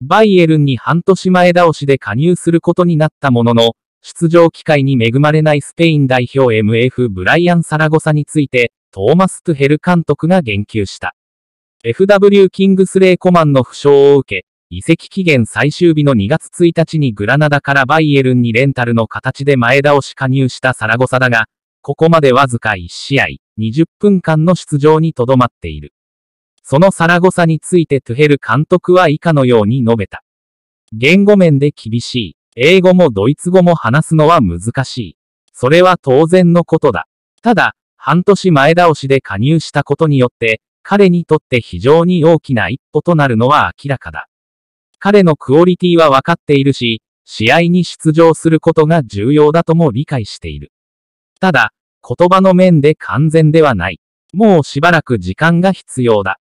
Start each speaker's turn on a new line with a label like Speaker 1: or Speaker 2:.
Speaker 1: バイエルンに半年前倒しで加入することになったものの、出場機会に恵まれないスペイン代表 MF ブライアン・サラゴサについて、トーマス・トゥヘル監督が言及した。FW キングスレイ・コマンの負傷を受け、移籍期限最終日の2月1日にグラナダからバイエルンにレンタルの形で前倒し加入したサラゴサだが、ここまでわずか1試合、20分間の出場にとどまっている。そのサラゴサについてトゥヘル監督は以下のように述べた。言語面で厳しい。英語もドイツ語も話すのは難しい。それは当然のことだ。ただ、半年前倒しで加入したことによって、彼にとって非常に大きな一歩となるのは明らかだ。彼のクオリティは分かっているし、試合に出場することが重要だとも理解している。ただ、言葉の面で完全ではない。もうしばらく時間が必要だ。